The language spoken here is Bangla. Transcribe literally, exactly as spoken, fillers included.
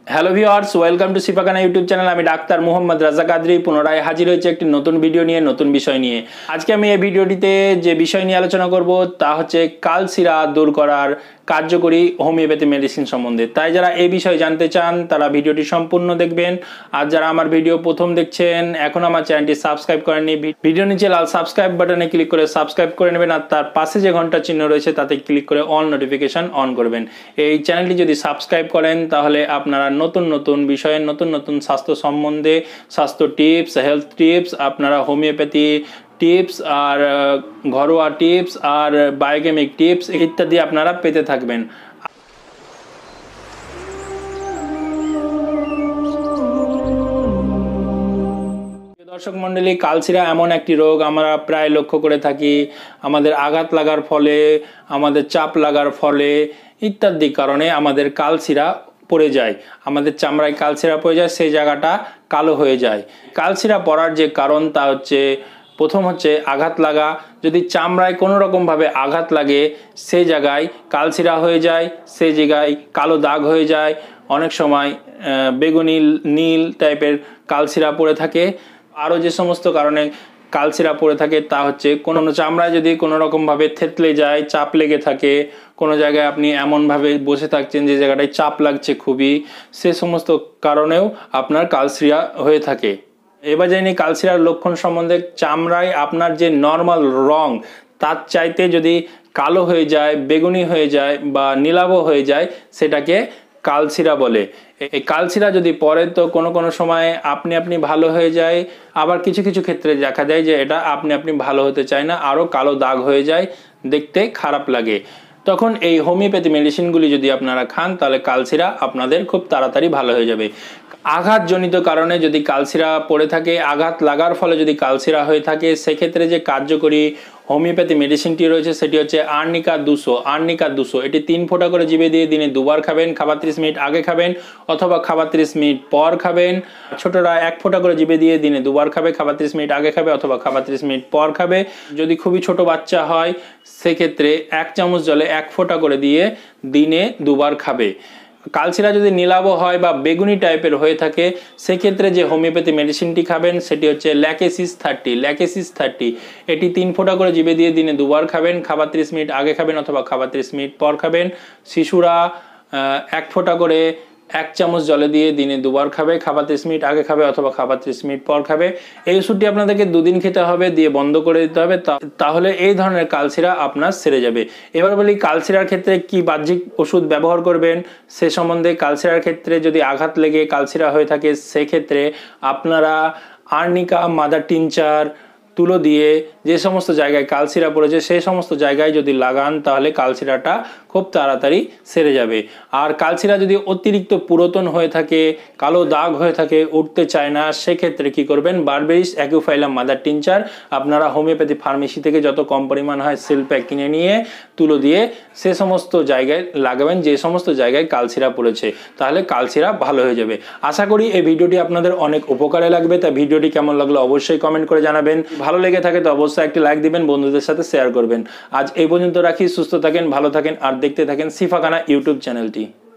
Hello viewers, welcome to Shifakhana YouTube channel. আমি ডাক্তার মোহাম্মদ রাজা কাদরি পুনরায় হাজির হয়েছে একটি নতুন ভিডিও নিয়ে, নতুন বিষয় নিয়ে। আজকে আমি এই ভিডিওটিতে যে বিষয় নিয়ে আলোচনা করব তা হচ্ছে কালশিরা দূর করার কার্যকরী হোমিওপ্যাথি মেডিসিন সম্বন্ধে। তাই যারা এই বিষয়ে জানতে চান তারা ভিডিওটি সম্পূর্ণ দেখবেন। আর যারা আমার ভিডিও প্রথম দেখছেন, এখন আমার চ্যানেলটি সাবস্ক্রাইব করেননি, ভিডিও নিচে লাল সাবস্ক্রাইব বাটনে ক্লিক করে সাবস্ক্রাইব করে নেবেন। আর তার পাশে যে ঘন্টা চিহ্ন রয়েছে তাতে ক্লিক করে অল নোটিফিকেশন অন করবেন। এই চ্যানেলটি যদি সাবস্ক্রাইব করেন তাহলে আপনারা নতুন নতুন বিষয়ে, নতুন নতুন স্বাস্থ্য সম্বন্ধে, স্বাস্থ্য টিপস, হেলথ টিপস, আপনারা হোমিওপ্যাথি টিপস আর ঘরোয়া টিপস আর বায়োকেমিক টিপস ইত্যাদি আপনারা পেতে থাকবেন। দর্শক মণ্ডলী, কালশিরা এমন একটি রোগ আমরা প্রায় লক্ষ্য করে থাকি। আমাদের আঘাত লাগার ফলে, আমাদের চাপ লাগার ফলে ইত্যাদি কারণে আমাদের কালশিরা পড়ে যায়, আমাদের চামড়ায় কালশিরা পড়ে যায়, সেই জায়গাটা কালো হয়ে যায়। কালশিরা পড়ার যে কারণ তা হচ্ছে, প্রথম হচ্ছে আঘাত লাগা। যদি চামড়ায় কোনো রকমভাবে আঘাত লাগে সেই জায়গায় কালশিরা হয়ে যায়, সেই জায়গায় কালো দাগ হয়ে যায়, অনেক সময় বেগুনি নীল টাইপের কালশিরা পড়ে থাকে। আরও যে সমস্ত কারণে কালশিরা পড়ে থাকে তা হচ্ছে, কোনো চামড়ায় যদি কোনো রকমভাবে থেতলে যায়, চাপ লেগে থাকে, কোনো জায়গায় আপনি এমনভাবে বসে থাকছেন যে জায়গাটায় চাপ লাগছে খুবই, সে সমস্ত কারণেও আপনার কালশিরা হয়ে থাকে। এবার জানি কালশিরার লক্ষণ সম্বন্ধে। চামড়ায় আপনার যে নর্মাল রং তার চাইতে যদি কালো হয়ে যায়, বেগুনি হয়ে যায় বা নীলাভ হয়ে যায়, সেটাকে কালশিরা বলে। এই কালশিরা যদি পড়ে তো কোনো কোনো সময় আপনি আপনি ভালো হয়ে যায়, আবার কিছু কিছু ক্ষেত্রে দেখা যায় যে এটা আপনি আপনি ভালো হতে চায় না, আরও কালো দাগ হয়ে যায়, দেখতে খারাপ লাগে। তখন এই হোমিওপ্যাথি মেডিসিনগুলি যদি আপনারা খান তাহলে কালশিরা আপনাদের খুব তাড়াতাড়ি ভালো হয়ে যাবে। আঘাতজনিত কারণে যদি কালশিরা পড়ে থাকে, আঘাত লাগার ফলে যদি কালশিরা হয়ে থাকে, সেক্ষেত্রে যে কার্যকরী হোমিওপ্যাথি মেডিসিনটি রয়েছে সেটি হচ্ছে আর্নিকা দুশো। আর্নিকা দুশো এটি তিন ফোঁটা করে জিভে দিয়ে দিনে দুবার খাবেন। খাবার ত্রিশ মিনিট আগে খাবেন অথবা খাবার ত্রিশ মিনিট পর খাবেন। ছোটরা এক ফোঁটা করে জিভে দিয়ে দিনে দুবার খাবে, খাবার ত্রিশ মিনিট আগে খাবে অথবা খাবার ত্রিশ মিনিট পর খাবে। যদি খুবই ছোট বাচ্চা হয় সেক্ষেত্রে এক চামচ জলে এক ফোঁটা করে দিয়ে দিনে দুবার খাবে। কালশিরা যদি নীলাভ হয় বা বেগুনি টাইপের হয়ে থাকে সেক্ষেত্রে যে হোমিওপ্যাথি মেডিসিনটি খাবেন সেটি হচ্ছে ল্যাকেসিস থার্টি। ল্যাকেসিস থার্টি এটি তিন ফোঁটা করে জিভে দিয়ে দিনে দুবার খাবেন। খাবার ত্রিশ মিনিট আগে খাবেন অথবা খাবার ত্রিশ মিনিট পর খাবেন। শিশুরা এক ফোঁটা করে এক চামচ জলে দিয়ে দিনে দুবার খাবে। খাবার ত্রিশ মিনিট আগে খাবে অথবা খাবার ত্রিশ মিনিট পর খাবে। এই ওষুধটি আপনাদেরকে দুদিন খেতে হবে, দিয়ে বন্ধ করে দিতে হবে, তাহলে এই ধরনের কালশিরা আপনার সেরে যাবে। এবার বলি কালশিরার ক্ষেত্রে কি বাহ্যিক ওষুধ ব্যবহার করবেন সে সম্বন্ধে। কালশিরার ক্ষেত্রে যদি আঘাত লেগে কালশিরা হয়ে থাকে সেক্ষেত্রে আপনারা আর্নিকা মাদার টিনচার তুলো দিয়ে যে সমস্ত জায়গায় কালশিরা পড়েছে সেই সমস্ত জায়গায় যদি লাগান তাহলে কালশিরাটা খুব তাড়াতাড়ি সেরে যাবে। আর কালশিরা যদি অতিরিক্ত পুরাতন হয়ে থাকে, কালো দাগ হয়ে থাকে, উঠতে চায় না, সেক্ষেত্রে কি করবেন, বারবেরিস অ্যাকুফাইলাম মাদার টিনচার আপনারা হোমিওপ্যাথি ফার্মেসি থেকে যত কম পরিমাণ হয় সিল প্যাক কিনে নিয়ে তুলো দিয়ে সে সমস্ত জায়গায় লাগাবেন যে সমস্ত জায়গায় কালশিরা পড়েছে, তাহলে কালশিরা ভালো হয়ে যাবে। আশা করি এই ভিডিওটি আপনাদের অনেক উপকারে লাগবে। তা ভিডিওটি কেমন লাগলো অবশ্যই কমেন্ট করে জানাবেন। ভালো লেগে থাকে তো অবশ্যই একটি লাইক দিবেন, বন্ধুদের সাথে শেয়ার করবেন। আজ এই পর্যন্ত রাখি। সুস্থ থাকেন, ভালো থাকেন আর দেখতে থাকেন সিফাখানা ইউটিউব চ্যানেলটি।